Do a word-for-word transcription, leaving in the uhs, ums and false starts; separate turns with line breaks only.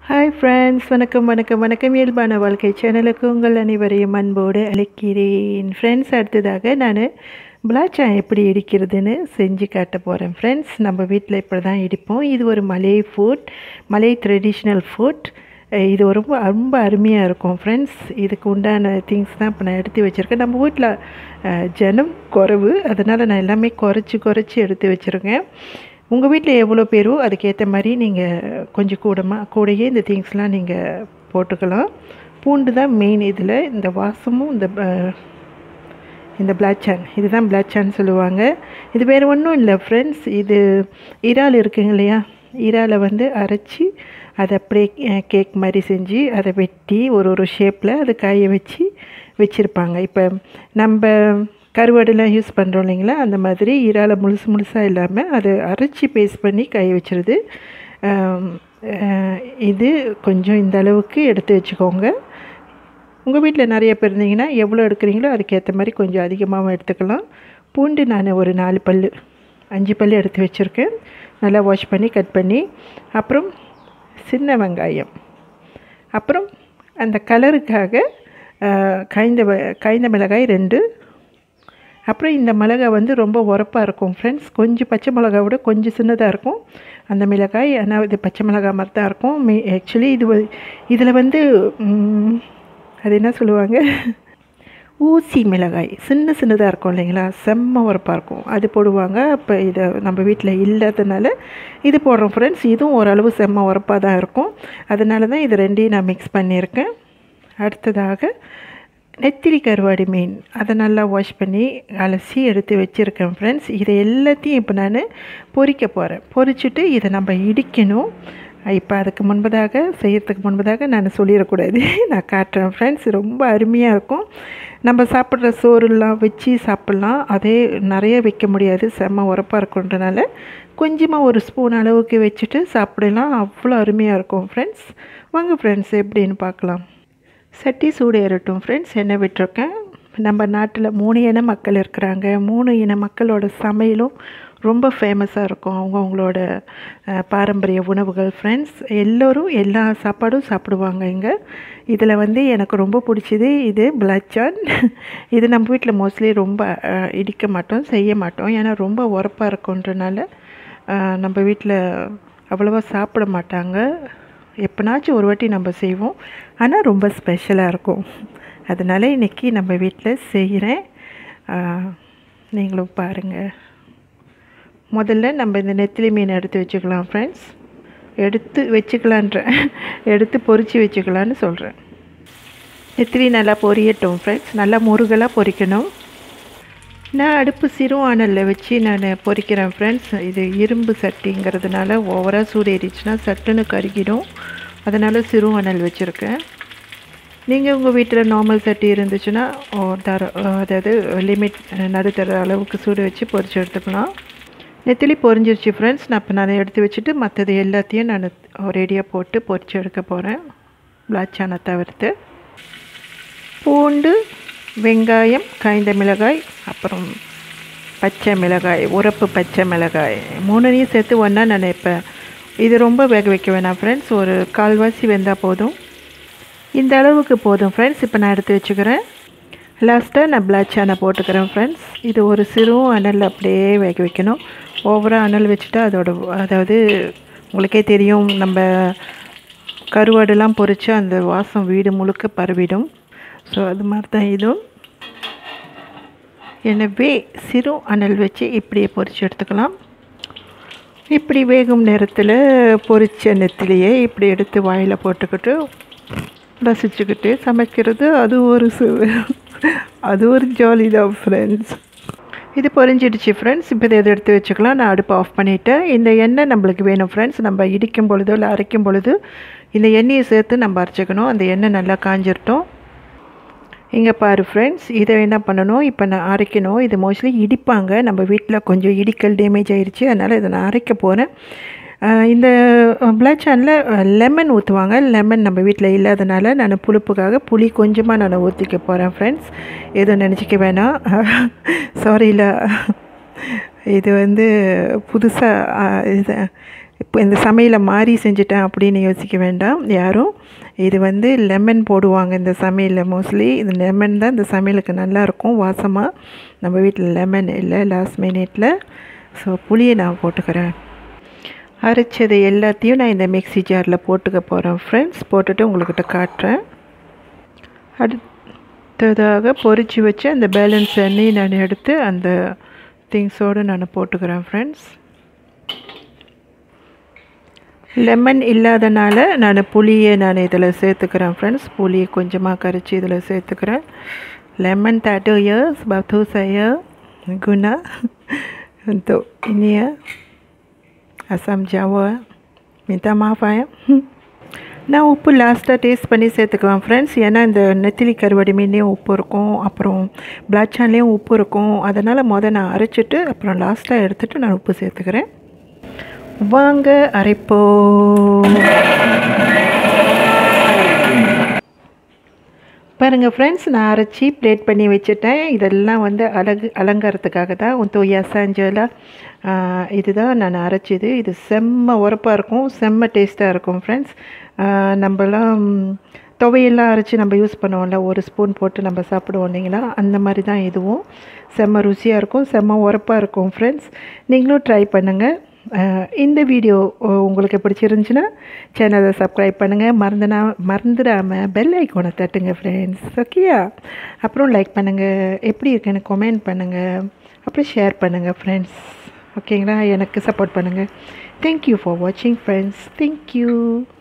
Hi friends, வணக்கம் வணக்கம் வணக்கம். இயல்பான வாழ்க்கை சேனலுக்கு உங்கள் அனைவரையும் அன்போடு அழைக்கிறேன். ஃப்ரெண்ட்ஸ், அடுத்ததாக நான் பலாச்சான் எப்படி இடிக்கிறதுன்னு செஞ்சு காட்ட போகிறேன். ஃப்ரெண்ட்ஸ், நம்ம வீட்டில் இப்படி தான் இடிப்போம். இது ஒரு மலை ஃபுட், மலை ட்ரெடிஷ்னல் ஃபுட். இது ரொம்ப ரொம்ப அருமையாக இருக்கும் ஃப்ரெண்ட்ஸ். இதுக்கு உண்டான திங்ஸ் தான் இப்போ நான் எடுத்து வச்சுருக்கேன். நம்ம வீட்டில் ஜனம் குறைவு, அதனால் நான் எல்லாமே குறைச்சி குறைச்சி எடுத்து வச்சுருக்கேன். உங்கள் வீட்டில் எவ்வளோ பேரோ அதுக்கேற்ற மாதிரி நீங்கள் கொஞ்சம் கூடமாக கூடையே இந்த திங்ஸ்லாம் நீங்கள் போட்டுக்கலாம். பூண்டு தான் மெயின் இதில். இந்த வாசமும் இந்த இந்த பிளாச்சான், இதுதான் பிளாச்சான்னு சொல்லுவாங்க. இது வேறு ஒன்றும் இல்லை ஃப்ரெண்ட்ஸ். இது இறால் இருக்குங்க இல்லையா, இறாலை வந்து அரைச்சி அதை அப்படியே கேக் மாதிரி செஞ்சு அதை வெட்டி ஒரு ஒரு ஷேப்பில் அதை காய வச்சு வச்சுருப்பாங்க. இப்போ நம்ம கருவாடுலாம் யூஸ் பண்ணுறோம் இல்லைங்களா, அந்த மாதிரி இறாலை முழுசு முழுசாக இல்லாமல் அதை அரைச்சி பேஸ்ட் பண்ணி காய வச்சுருது. இது கொஞ்சம் இந்த அளவுக்கு எடுத்து வச்சுக்கோங்க. உங்கள் வீட்டில் நிறைய பேர் இருந்தீங்கன்னா எவ்வளோ எடுக்கிறீங்களோ அதுக்கேற்ற மாதிரி கொஞ்சம் அதிகமாகவும் எடுத்துக்கலாம். பூண்டு நான் ஒரு நாலு பல் அஞ்சு பல் எடுத்து வச்சுருக்கேன், நல்லா வாஷ் பண்ணி கட் பண்ணி. அப்புறம் சின்ன வெங்காயம், அப்புறம் அந்த கலருக்காக காய்ந்த காய்ந்த மிளகாய் ரெண்டு. அப்புறம் இந்த மிளகாய் வந்து ரொம்ப உரப்பாக இருக்கும் ஃப்ரெண்ட்ஸ். கொஞ்சம் பச்சை மிளகாய் விட கொஞ்சம் சின்னதாக இருக்கும் அந்த மிளகாய், ஆனால் இது பச்சை மிளகாய் மாதிரி தான் இருக்கும். மே ஆக்சுவலி இது இதில் வந்து அது என்ன சொல்லுவாங்க, ஊசி மிளகாய், சின்ன சின்னதாக இருக்கும் இல்லைங்களா, செம்ம உரப்பாக இருக்கும், அது போடுவாங்க. அப்போ இதை நம்ம வீட்டில் இல்லாததுனால இது போடுறோம் ஃப்ரெண்ட்ஸ். இதுவும் ஓரளவு செம்ம உரப்பாக தான் இருக்கும், அதனால தான் இது ரெண்டையும் நான் மிக்ஸ் பண்ணியிருக்கேன். அடுத்ததாக நெத்திலி கருவாடு மீன், அதை நல்லா வாஷ் பண்ணி அலசி எடுத்து வச்சுருக்கேன் ஃப்ரெண்ட்ஸ். இதை எல்லாத்தையும் இப்போ நான் பொரிக்க போகிறேன். பொரிச்சுட்டு இதை நம்ம இடிக்கணும். இப்போ அதுக்கு முன்பதாக செய்கிறதுக்கு முன்பதாக நான் சொல்லிடக்கூடாது, நான் காட்டுறேன் ஃப்ரெண்ட்ஸ். ரொம்ப அருமையாக இருக்கும். நம்ம சாப்பிட்ற சோறுலாம் வச்சு சாப்பிட்லாம், அதே நிறைய வைக்க முடியாது, செம்ம உரப்பாக இருக்குன்றனால கொஞ்சமாக ஒரு ஸ்பூன் அளவுக்கு வச்சுட்டு சாப்பிடலாம். அவ்வளோ அருமையாக இருக்கும் ஃப்ரெண்ட்ஸ். வாங்க ஃப்ரெண்ட்ஸ், எப்படின்னு பார்க்கலாம். சட்டி சூடு ஏறட்டும் ஃப்ரெண்ட்ஸ். எண்ணெய் விட்டுருக்கேன். நம்ம நாட்டில் மூணு இன மக்கள் இருக்கிறாங்க. மூணு இன மக்களோட சமையலும் ரொம்ப ஃபேமஸாக இருக்கும், அவங்கவுங்களோட பாரம்பரிய உணவுகள் ஃப்ரெண்ட்ஸ். எல்லோரும் எல்லா சாப்பாடும் சாப்பிடுவாங்க இங்கே. இதில் வந்து எனக்கு ரொம்ப பிடிச்சது இது பலாச்சான். இது நம்ம வீட்டில் மோஸ்ட்லி ரொம்ப இடிக்க மாட்டோம், செய்ய மாட்டோம், ஏன்னா ரொம்ப உரப்பாக இருக்குன்றனால நம்ம வீட்டில் அவ்வளோவா சாப்பிட மாட்டாங்க. எப்போனாச்சும் ஒரு வாட்டி நம்ம செய்வோம், ஆனால் ரொம்ப ஸ்பெஷலாக இருக்கும். அதனால் இன்றைக்கி நம்ம வீட்டில் செய்கிறேன், நீங்களும் பாருங்கள். முதல்ல நம்ம இந்த நெத்திலி மீன் எடுத்து வச்சுக்கலாம் ஃப்ரெண்ட்ஸ். எடுத்து வச்சுக்கலான்றேன், எடுத்து பொரித்து வச்சுக்கலான்னு சொல்கிறேன். நெத்திலி நல்லா பொரியட்டும் ஃப்ரெண்ட்ஸ், நல்லா முருகலாக பொரிக்கணும். நான் அடுப்பு சிறு அனலில் வச்சு நான் பொரிக்கிறேன் ஃப்ரெண்ட்ஸ். இது இரும்பு சட்டிங்கிறதுனால ஓவராக சூடு ஏறிச்சுன்னா சட்டுன்னு கருகிடும், அதனால் சிறு அனல் வச்சுருக்கேன். நீங்கள் உங்கள் வீட்டில் நார்மல் சட்டி இருந்துச்சுன்னா தர அதாவது லிமிட் நடுத்தர அளவுக்கு சூடு வச்சு பொரிச்சு எடுத்துக்கலாம். நெத்திலி பொரிஞ்சிருச்சு ஃப்ரெண்ட்ஸ். நான் இப்போ நான் எடுத்து வச்சுட்டு மற்றது எல்லாத்தையும் நான் ரெடியாக போட்டு பொரிச்சு எடுக்க போகிறேன், பிளாச்சானை தவிர்த்து. பூண்டு, வெங்காயம், காய்ந்த மிளகாய், அப்புறம் பச்சை மிளகாய், உரப்பு பச்சை மிளகாய், மூணையும் சேர்த்து ஒன்றா நான் இப்போ இது ரொம்ப வேக வைக்க வேணாம் ஃப்ரெண்ட்ஸ், ஒரு கால்வாசி வெந்தால் போதும். இந்த அளவுக்கு போதும் ஃப்ரெண்ட்ஸ். இப்போ நான் எடுத்து வச்சுக்கிறேன். லாஸ்ட்டாக நான் பிளாச்சானை போட்டுக்கிறேன் ஃப்ரெண்ட்ஸ். இது ஒரு சிறு அனல் அப்படியே வேக வைக்கணும். ஓவராக அனல் வச்சுட்டா அதோட அதாவது உங்களுக்கே தெரியும், நம்ம கருவாடுலாம் பொரிச்சா அந்த வாசம் வீடு முழுக்க பரவிடும். ஸோ அது மாதிரி தான் இதுவும். எனவே சிறு அனல் வச்சு இப்படியே பொரித்து எடுத்துக்கலாம். இப்படி வேகும் நேரத்தில் பொரிச்ச நெத்திலியை இப்படி எடுத்து வாயில் போட்டுக்கிட்டு ரசிச்சுக்கிட்டு சமைக்கிறது, அது ஒரு சுவை, அது ஒரு ஜாலி தான் ஃப்ரெண்ட்ஸ். இது பொரிஞ்சிடுச்சு ஃப்ரெண்ட்ஸ். இப்போ இதை எடுத்து வச்சுக்கலாம். நான் அடுப்பை ஆஃப் பண்ணிவிட்டேன். இந்த எண்ணெய் நம்மளுக்கு வேணும் ஃப்ரெண்ட்ஸ். நம்ம இடிக்கும் பொழுதோ இல்லை அரைக்கும் பொழுது இந்த எண்ணெயை சேர்த்து நம்ம அரைச்சிக்கணும். அந்த எண்ணெய் நல்லா காஞ்சிருட்டோம். இங்கே பாரு ஃப்ரெண்ட்ஸ், இதை என்ன பண்ணணும், இப்போ நான் அரைக்கணும். இது மோஸ்ட்லி இடிப்பாங்க, நம்ம வீட்டில் கொஞ்சம் இடிக்கல் டேமேஜ் ஆகிடுச்சு, அதனால் இதை நான் அரைக்க போகிறேன். இந்த பிளாச்சானில் லெமன் ஊற்றுவாங்க. லெமன் நம்ம வீட்டில் இல்லாதனால நான் புளிப்புக்காக புளி கொஞ்சமாக நான் ஊற்றிக்க போகிறேன் ஃப்ரெண்ட்ஸ். எதுவும் நினச்சிக்க வேணாம், சாரியில் இது வந்து புதுசாக இது இப்போ இந்த சமையலை மாறி செஞ்சுட்டேன் அப்படின்னு யோசிக்க வேண்டாம் யாரும். இது வந்து லெமன் போடுவாங்க இந்த சமையலில் மோஸ்ட்லி. இது லெமன் தான் இந்த சமையலுக்கு நல்லாயிருக்கும் வாசமாக. நம்ம வீட்டில் லெமன் இல்லை லாஸ்ட் மினிட்டில். ஸோ புளியை நான் போட்டுக்கிறேன். அரைச்சது எல்லாத்தையும் நான் இந்த மிக்ஸி ஜாரில் போட்டுக்க போகிறேன் ஃப்ரெண்ட்ஸ். போட்டுட்டு உங்கள்கிட்ட காட்டுறேன். அடுத்ததாக பொரித்து வச்சு அந்த பேலன்ஸ் எண்ணெய் நான் எடுத்து அந்த திங்ஸோடு நான் போட்டுக்கிறேன் ஃப்ரெண்ட்ஸ். லெமன் இல்லாதனால நான் புளியை நான் இதில் சேர்த்துக்கிறேன் ஃப்ரெண்ட்ஸ். புளியை கொஞ்சமாக கரைச்சி இதில் சேர்த்துக்கிறேன். Lemon tak ada ya, sebab tu saya guna untuk ini ya, asam jawa. Minta maaf ya. நான் உப்பு லாஸ்ட்டாக டேஸ்ட் பண்ணி சேர்த்துக்குவேன் ஃப்ரெண்ட்ஸ். ஏன்னா இந்த நெத்திலி கருவாடு மீன்லேயும் உப்பு இருக்கும், அப்புறம் பிளாச்சான்லேயும் உப்பு இருக்கும். அதனால் மொதல் நான் அரைச்சிட்டு அப்புறம் லாஸ்ட்டாக எடுத்துகிட்டு நான் உப்பு சேர்த்துக்கிறேன். வாங்க அரைப்போம். பாருங்கள் ஃப்ரெண்ட்ஸ், நான் அரைச்சி பிளேட் பண்ணி வச்சுட்டேன். இதெல்லாம் வந்து அழகு அலங்காரத்துக்காக தான். உன் யாசாஞ்சலா இதுதான் நான் அரைச்சிது. இது செம்ம உரப்பாக இருக்கும், செம்ம டேஸ்ட்டாக இருக்கும் ஃப்ரெண்ட்ஸ். நம்மலாம் துவையெல்லாம் அரைச்சி நம்ம யூஸ் பண்ணுவோம்ல, ஒரு ஸ்பூன் போட்டு நம்ம சாப்பிடுவோம் இல்லைங்களா, அந்த மாதிரி தான் இதுவும். செம்ம ருசியாக இருக்கும், செம்ம உரப்பாக இருக்கும் ஃப்ரெண்ட்ஸ். நீங்களும் ட்ரை பண்ணுங்கள். இந்த வீடியோ உங்களுக்கு பிடிச்சிருந்துச்சுன்னா சேனலை சப்ஸ்கிரைப் பண்ணுங்கள். மறந்துனா மறந்துடாமல் பெல் ஐக்கானை தட்டுங்க ஃப்ரெண்ட்ஸ். ஓகேயா? அப்புறம் லைக் பண்ணுங்கள், எப்படி இருக்குன்னு கமெண்ட் பண்ணுங்கள், அப்புறம் ஷேர் பண்ணுங்கள் ஃப்ரெண்ட்ஸ். ஓகேங்களா? எனக்கு சப்போர்ட் பண்ணுங்கள். தேங்க்யூ ஃபார் வாட்சிங் ஃப்ரெண்ட்ஸ். தேங்க்யூ.